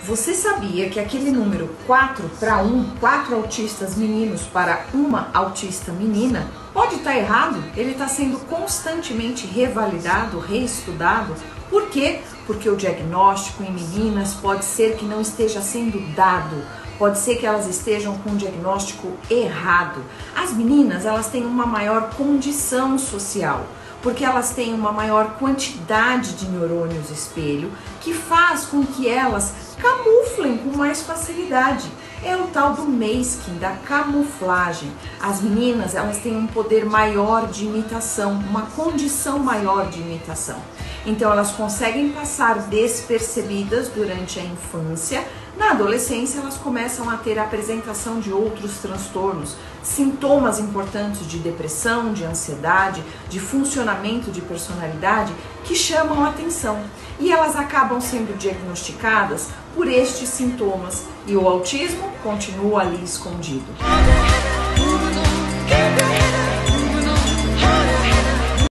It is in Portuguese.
Você sabia que aquele número 4 para 1, 4 autistas meninos para uma autista menina, pode estar errado? Ele está sendo constantemente revalidado, reestudado. Por quê? Porque o diagnóstico em meninas pode ser que não esteja sendo dado. Pode ser que elas estejam com um diagnóstico errado. As meninas, elas têm uma maior condição social, porque elas têm uma maior quantidade de neurônios espelho, que faz com que elas camuflem com mais facilidade. É o tal do masking, da camuflagem. As meninas, elas têm um poder maior de imitação, uma condição maior de imitação. Então elas conseguem passar despercebidas durante a infância. Na adolescência elas começam a ter a apresentação de outros transtornos, sintomas importantes de depressão, de ansiedade, de funcionamento de personalidade que chamam a atenção. E elas acabam sendo diagnosticadas por estes sintomas e o autismo continua ali escondido.